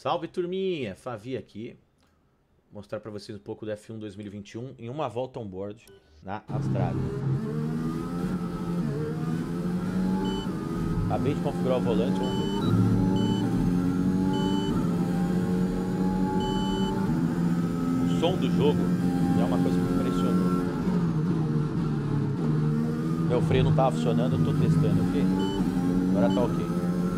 Salve turminha, Favi aqui. Vou mostrar para vocês um pouco do F1 2021 em uma volta on-board na Austrália. Acabei de configurar o volante, vamos ver. O som do jogo é uma coisa que me impressionou. Meu freio não estava funcionando, eu estou testando, ok? Agora tá ok.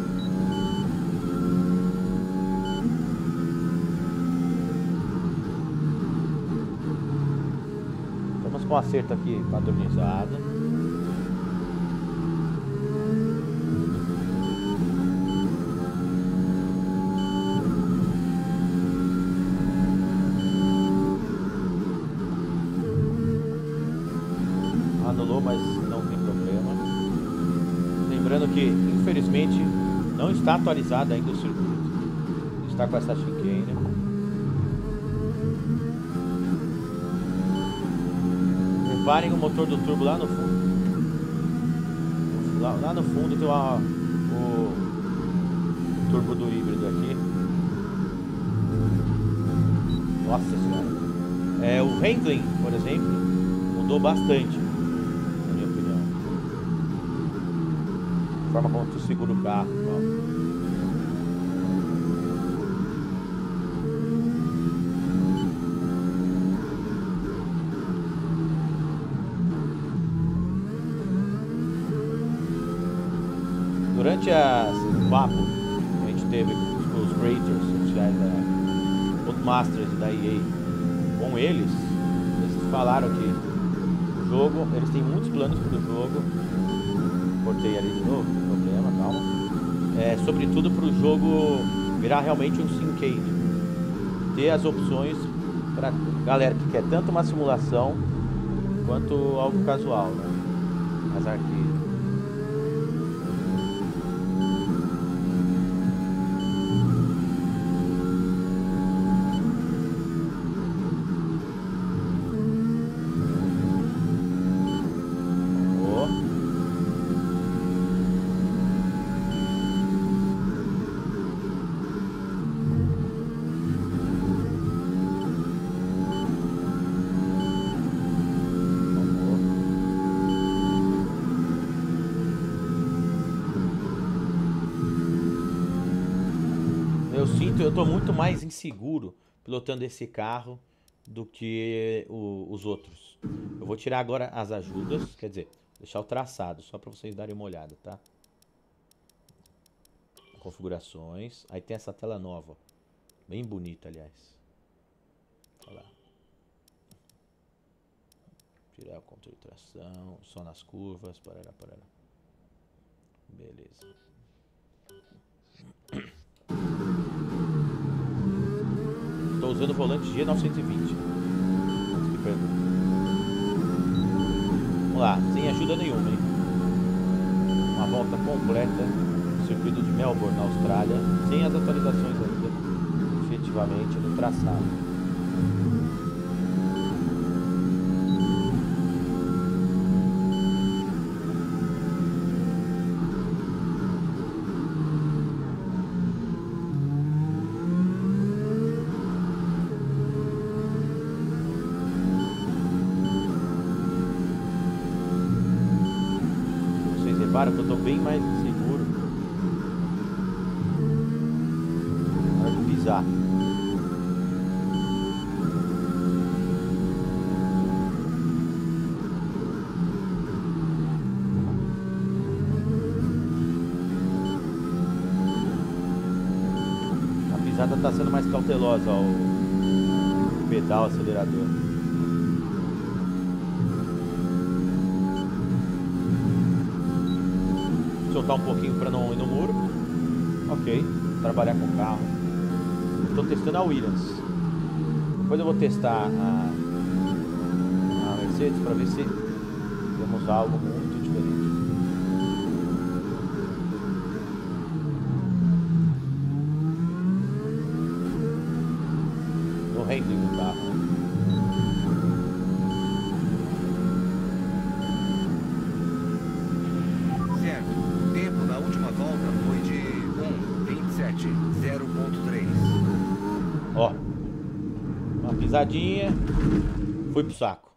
Estamos com o acerto aqui padronizado. Anulou, mas não tem problema. Lembrando que, infelizmente, não está atualizado ainda o circuito. Está com essa chicane. Reparem o motor do turbo lá no fundo. Lá no fundo tem o turbo do híbrido aqui. Nossa senhora. O handling, por exemplo, mudou bastante, na minha opinião. A forma como tu segura o carro. Ó. Durante o papo que a gente teve com os creators oficiais da Masters e da EA, com eles falaram que o jogo, eles têm muitos planos para o jogo. Cortei ali de novo, não tem problema, calma. Sobretudo para o jogo virar realmente um simcade. Ter as opções para galera que quer tanto uma simulação quanto algo casual, né? As arquivos. Eu estou muito mais inseguro pilotando esse carro do que os outros. Eu vou tirar agora as ajudas, quer dizer, deixar o traçado, só para vocês darem uma olhada, tá? Configurações, aí tem essa tela nova, bem bonita, aliás. Olha lá. Tirar o controle de tração, só nas curvas, parará. Beleza. Estou usando o volante G920. Vamos lá, sem ajuda nenhuma, hein? Uma volta completa no circuito de Melbourne, na Austrália, sem as atualizações ainda, efetivamente, no traçado. Repara que eu estou bem mais seguro na hora de pisar. A pisada está sendo mais cautelosa, ó, o pedal acelerador. Soltar um pouquinho para não ir no muro. Ok, trabalhar com o carro. Estou testando a Williams. Depois eu vou testar a Mercedes para ver se temos algo muito diferente. No handling do carro. Certo. O tempo na última volta foi de 1:27.0.3. Ó. Uma pisadinha. Fui pro saco.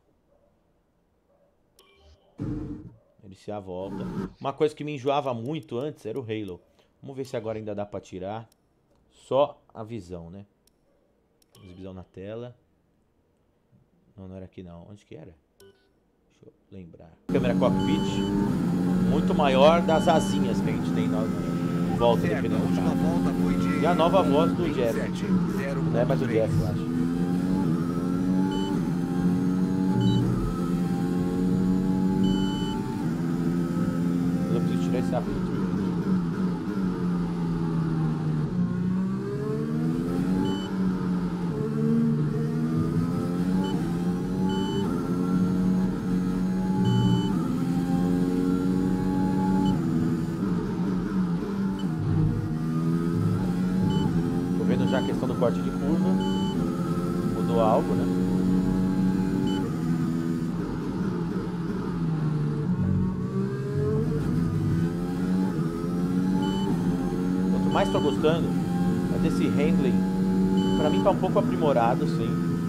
Iniciar a volta. Uma coisa que me enjoava muito antes era o Halo. Vamos ver se agora ainda dá pra tirar. Só a visão, né? Exibição na tela. Não, não era aqui não. Onde que era? Deixa eu lembrar. Câmera cockpit. Muito maior das asinhas que a gente tem na volta, dependendo do carro. E a nova voz do Jeff. Não é mais o Jeff, eu acho. Eu preciso tirar esse apito. Já a questão do corte de curva mudou algo, né? O que mais estou gostando é desse handling. Pra mim tá um pouco aprimorado, sim.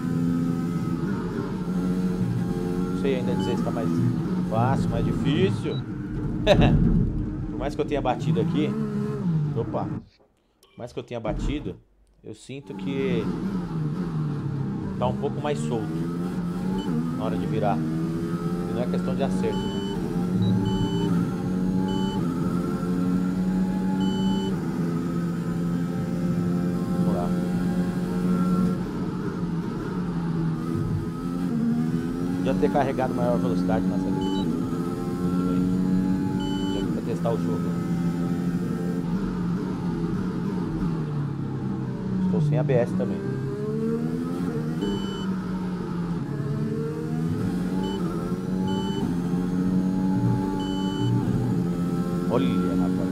Não sei ainda dizer se tá mais fácil, mais difícil. Por mais que eu tenha batido aqui, opa, por mais que eu tenha batido, eu sinto que tá um pouco mais solto na hora de virar. E não é questão de acerto, né? Vamos lá. Podia ter carregado maior velocidade nessa direção. Já pra testar o jogo. Estou sem ABS também. Olha, rapaz.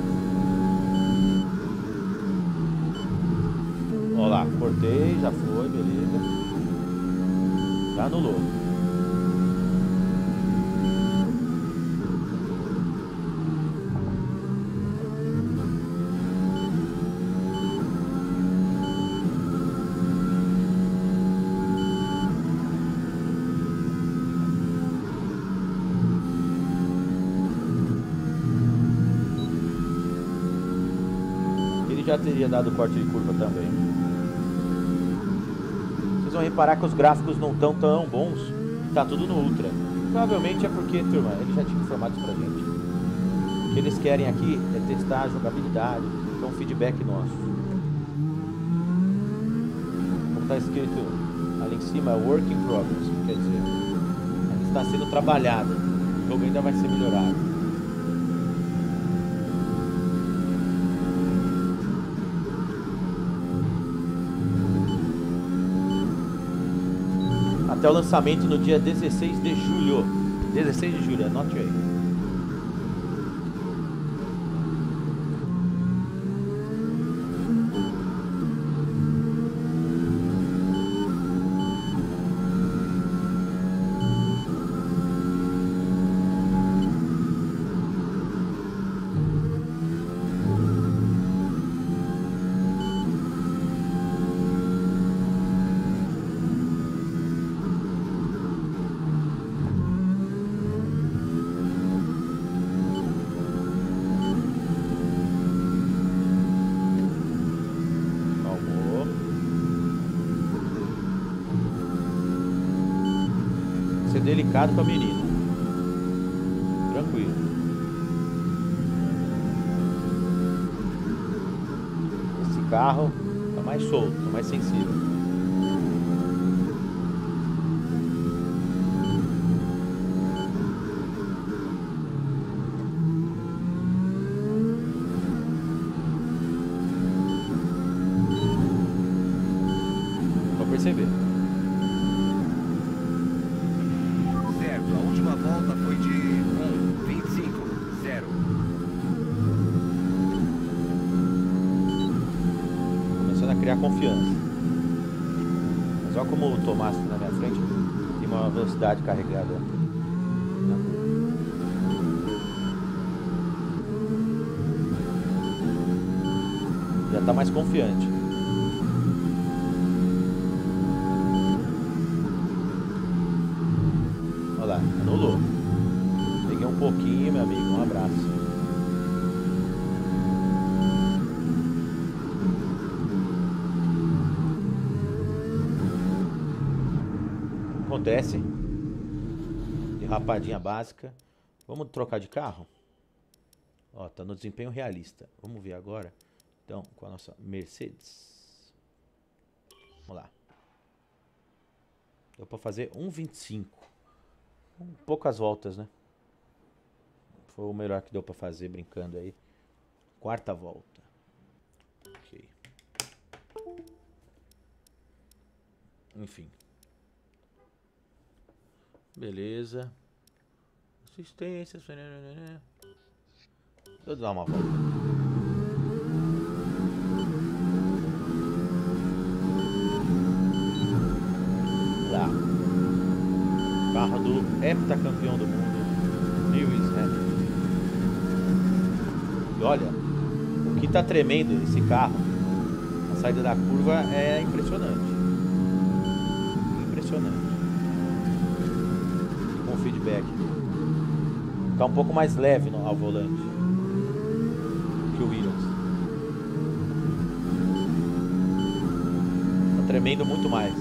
Olha lá, cortei, já foi, beleza. Já anulou. Já teria dado corte de curva também. Vocês vão reparar que os gráficos não estão tão bons. Tá tudo no Ultra. Provavelmente é porque, turma, eles já tinham informado isso pra gente. O que eles querem aqui é testar a jogabilidade. Então feedback nosso. Como tá escrito ali em cima, é Work in Progress. Quer dizer, ainda está sendo trabalhado. O jogo ainda vai ser melhorado. Até o lançamento no dia 16 de julho. 16 de julho, anote aí. Delicado com a menina. Tranquilo. Esse carro tá mais solto, tá mais sensível. Vou perceber. Criar confiança. Mas olha como o Tomás na minha frente tem uma velocidade carregada. Já está mais confiante. Acontece. Derrapadinha básica. Vamos trocar de carro? Ó, tá no desempenho realista. Vamos ver agora. Então, com a nossa Mercedes. Vamos lá. Deu pra fazer 1,25. Poucas voltas, né? Foi o melhor que deu pra fazer brincando aí. Quarta volta. Ok. Enfim. Beleza. Assistência. Vou dar uma volta. Lá. Carro do heptacampeão do mundo, Lewis Hamilton. E olha, o que tá tremendo esse carro, a saída da curva é impressionante. Impressionante. Com o feedback. Tá um pouco mais leve ao volante que o Williams. Tá tremendo muito mais.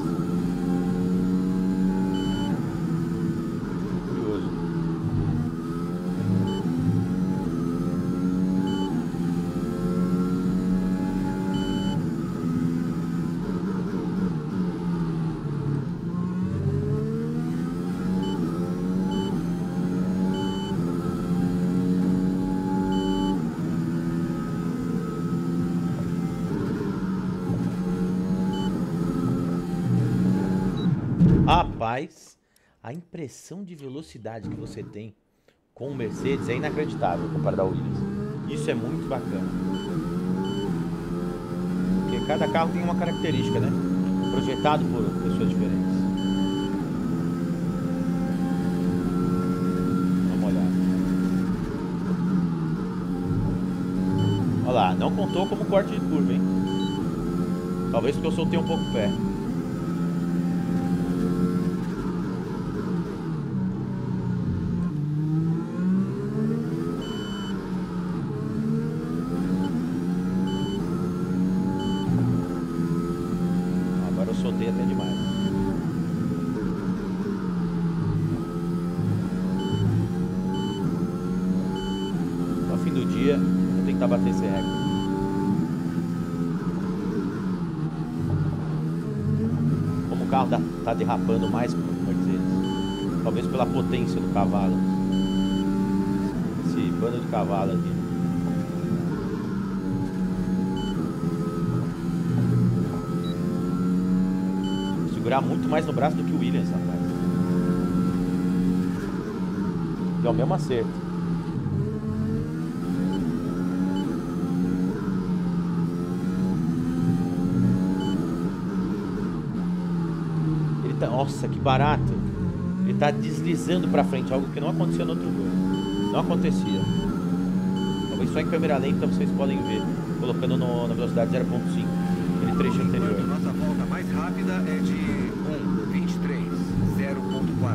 Rapaz, a impressão de velocidade que você tem com o Mercedes é inacreditável comparado ao Williams. Isso é muito bacana. Porque cada carro tem uma característica, né? Projetado por pessoas diferentes. Vamos olhar. Olha lá, não contou como corte de curva, hein? Talvez porque eu soltei um pouco o pé. Soltei até demais. No fim do dia, vou tentar bater esse recorde. Como o carro tá derrapando mais que o Mercedes, talvez pela potência do cavalo. Esse bando de cavalo aqui. Segurar muito mais no braço do que o Williams, rapaz. E é o mesmo acerto. Ele tá... Nossa, que barato. Ele tá deslizando pra frente, algo que não acontecia no outro jogo. Não acontecia. Talvez só em câmera lenta vocês podem ver. Colocando na velocidade 0.5. Aquele trecho anterior. Nossa volta mais rápida é de 1:23, 0.4.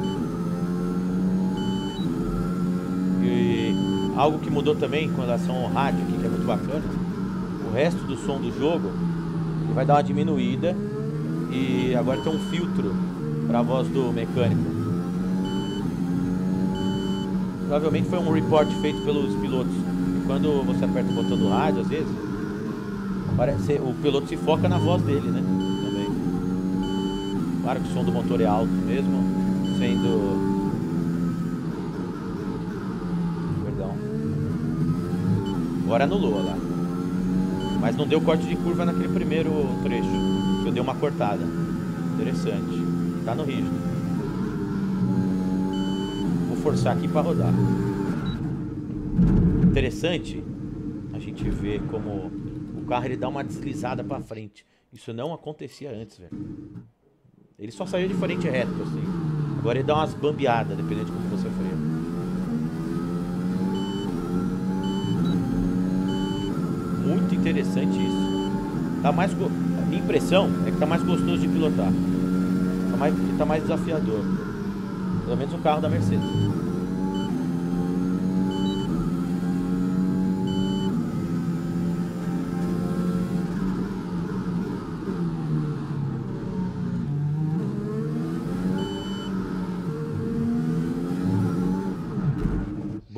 E algo que mudou também com relação ao rádio aqui, que é muito bacana. O resto do som do jogo ele vai dar uma diminuída. E agora tem um filtro para a voz do mecânico. Provavelmente foi um report feito pelos pilotos. E quando você aperta o botão do rádio, às vezes parece, o piloto se foca na voz dele, né? Também. Claro que o som do motor é alto mesmo, sendo... Perdão. Agora anulou lá. Mas não deu corte de curva naquele primeiro trecho. Que eu dei uma cortada. Interessante. Tá no rígido. Vou forçar aqui para rodar. Interessante a gente ver como o carro ele dá uma deslizada para frente. Isso não acontecia antes, velho. Ele só saía de frente reto assim. Agora ele dá umas bambeadas, dependendo de como você freia. Muito interessante isso. Tá mais a minha impressão é que tá mais gostoso de pilotar. Tá mais desafiador. Pelo menos o carro da Mercedes.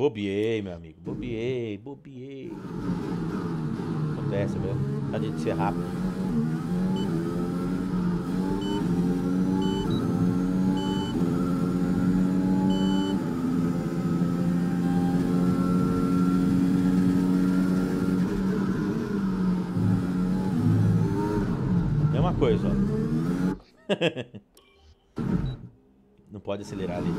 Bobiei, meu amigo. Bobiei. Acontece, velho. A gente ser rápido. Mesma coisa, ó. Não pode acelerar ali.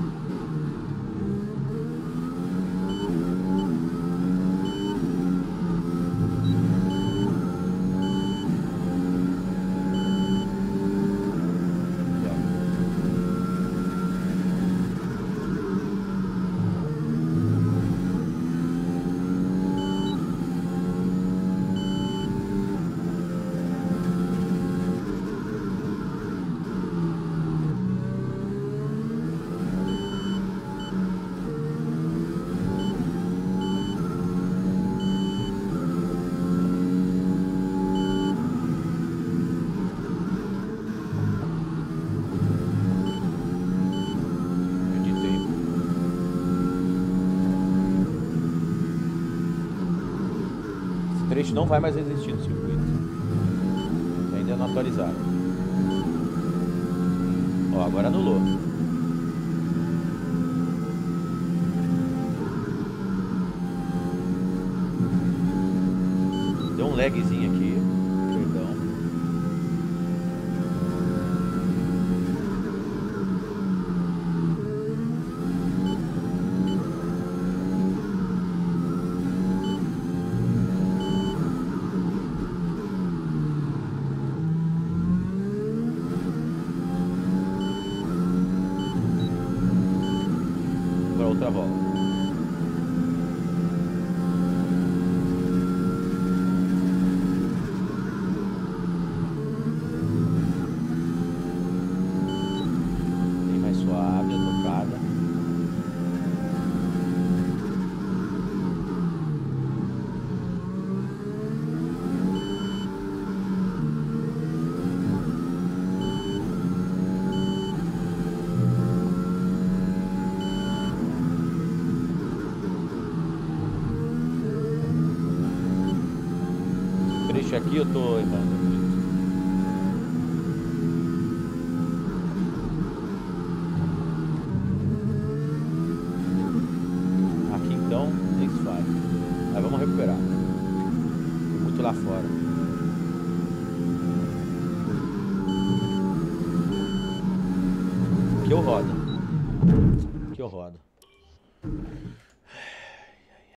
Trecho não vai mais existir no circuito. Ainda não atualizaram. Ó, agora anulou. Deu um lagzinho aqui. Perdão. Outra volta. Bem mais suave a tocada. Aqui eu tô errando muito. Aqui então, nem se faz. Mas vamos recuperar. Muito lá fora. Aqui eu rodo.